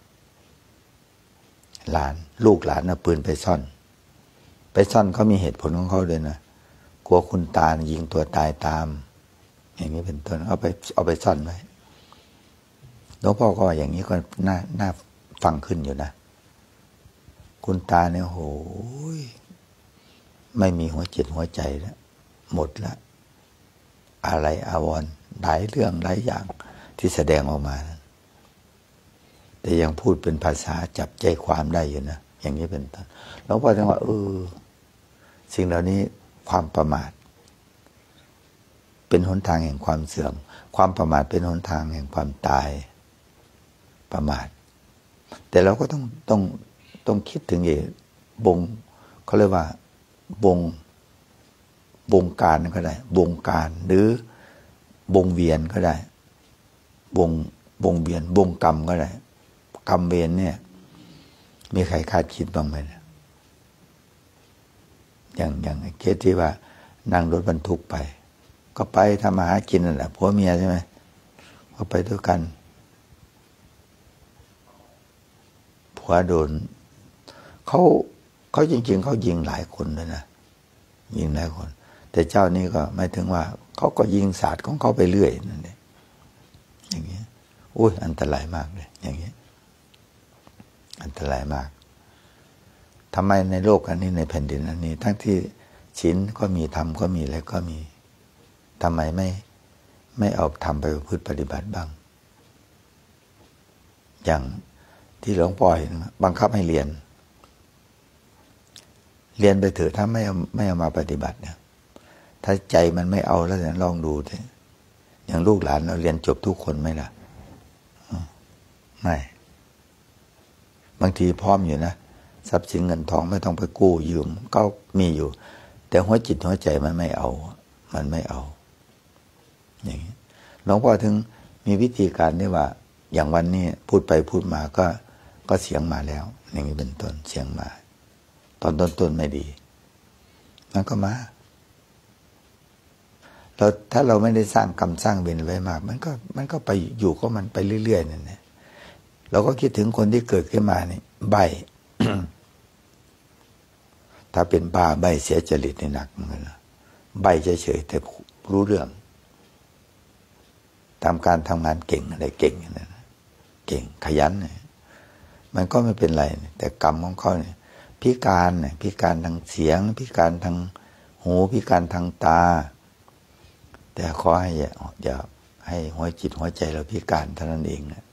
ลูกหลานเอาปืนไปซ่อนเขามีเหตุผลของเขาด้วยนะกลัวคุณตายิงตัวตายตามอย่างนี้เป็นต้นเอาไปซ่อนไว้หลวงพ่อก็ว่าอย่างนี้ก็น่าฟังขึ้นอยู่นะคุณตาเนี่ยโหยไม่มีหัวจิตหัวใจแล้วหมดละอะไรอาวรณ์หลายเรื่องหลายอย่างที่แสดงออกมานะแต่ยังพูดเป็นภาษาจับใจความได้อยู่นะอย่างนี้เป็นต้นหลวงพ่อถึงว่าสิ่งเหล่านี้ความประมาทเป็นหนทางแห่งความเสื่อมความประมาทเป็นหนทางแห่งความตายประมาทแต่เราก็ต้องคิดถึงเขาเรียกว่าบงการก็ได้บงการหรือบงเวียนก็ได้บงเวียนบงกรรมก็ได้กรรมเวรเนี่ยมีใครคาดคิดบ้างไหมอย่างเคสที่ว่านั่งรถบรรทุกไปก็ไปทำมาหากินนั่นแหละผัวเมียใช่ไหมก็ไปด้วยกันผัวโดนเขาจริงๆเขายิงหลายคนเลยนะยิงหลายคนแต่เจ้านี่ก็หมายถึงว่าเขาก็ยิงศาสตร์ของเขาไปเรื่อยนั่นเองอย่างเงี้ยอันตรายมากเลยอย่างเงี้ยอันตรายมากทำไมในโลกอันนี้ในแผ่นดินอันนี้ทั้งที่ศีลก็มีธรรมก็มีอะไรก็มีทำไมไม่เอาธรรมไปประพฤติปฏิบัติบ้างอย่างที่หลวงพ่อเห็นบังคับให้เรียนไปเถอะถ้าไม่เอามาปฏิบัติเนี่ยถ้าใจมันไม่เอาแล้วเนี่ยลองดูเถอะอย่างลูกหลานเราเรียนจบทุกคนไหมล่ะไม่บางทีพร้อมอยู่นะทรัพย์สินเงินทองไม่ต้องไปกู้ยืมก็มีอยู่แต่หัวจิตหัวใจมันไม่เอาอย่างนี้หลวงพ่อถึงมีวิธีการที่ว่าอย่างวันนี้พูดไปพูดมาก็เสียงมาแล้วอย่างนี้เป็นต้นเสียงมาตอนต้นไม่ดีมันก็มาถ้าเราไม่ได้สร้างกรรมสร้างเวรไว้มากมันก็ไปอยู่ก็มันไปเรื่อยๆนั่นแหละเราก็คิดถึงคนที่เกิดขึ้นมานี่ใบ ถ้าเป็นบ้าใบเสียจริตนี่หนักเหมือนกันนะใบเฉยๆแต่รู้เรื่องทำการทำงานเก่งอะไรเก่งนะเก่งขยันเนี่ยมันก็ไม่เป็นไรแต่กรรมของเขาเนี่ยพิการพิการทางเสียงพิการทางหูพิการทางตาแต่ขอให้อย่าให้หัวจิตหัวใจเราพิการเท่านั้นเองนะ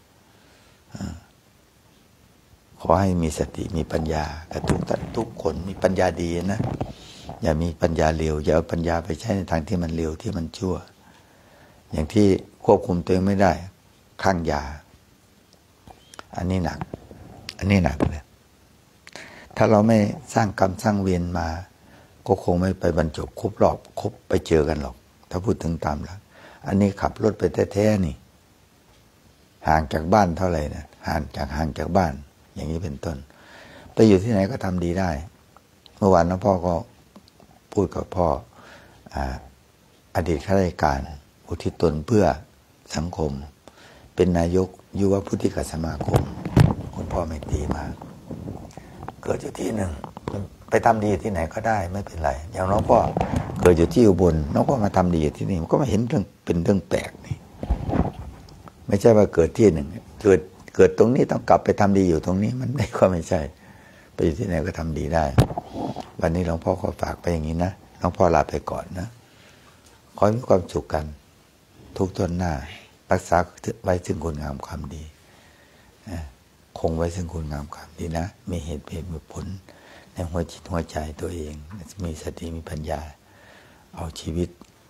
ขอให้มีสติมีปัญญากับทุกคนมีปัญญาดีนะอย่ามีปัญญาเร็วอย่าเอาปัญญาไปใช้ในทางที่มันเร็วที่มันชั่วอย่างที่ควบคุมตัวเองไม่ได้คลั่งยาอันนี้หนักเลยถ้าเราไม่สร้างกรรมสร้างเวรมาก็คงไม่ไปบรรจบครบไปเจอกันหรอกถ้าพูดถึงตามหลักอันนี้ขับรถไปแท้ๆนี่ห่างจากบ้านเท่าไหร่นะห่างจากบ้านอย่างนี้เป็นต้นไปอยู่ที่ไหนก็ทำดีได้เมื่อวานน้องพ่อก็พูดกับพ่ออดีตข้าราชการอุทิศตนเพื่อสังคมเป็นนายกยุวพุทธิกสมาคมคุณพ่อไม่ดีมากเกิดอยู่ที่หนึ่งไปทำดีที่ไหนก็ได้ไม่เป็นไรอย่างน้องพ่อเกิดอยู่ที่อุบลน้องพ่อมาทำดีอยู่ที่นี่มันก็ไม่เห็นเป็นเรื่องแปลกนี่ไม่ใช่ว่าเกิดที่หนึ่งเกิดตรงนี้ต้องกลับไปทำดีอยู่ตรงนี้มันไม่ใช่ไปอยู่ที่ไหนก็ทำดีได้วันนี้หลวงพ่อขอฝากไปอย่างนี้นะหลวงพ่อลาไปก่อนนะขอให้มีความสุขกันทุกต้นหน้ารักษาไว้ซึ่งคุณงามความดีคงไว้ซึ่งคุณงามความดีนะมีเหตุมีผลในหัวจิตหัวใจตัวเองมีสติมีปัญญาเอาชีวิต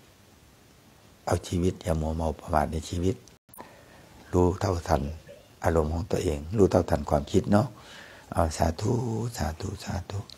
อย่ามัวเมาประมาทในชีวิตรู้เท่าทันอารมณ์ของตัวเองรู้เท่าทันความคิดเนาะเอาสาธุ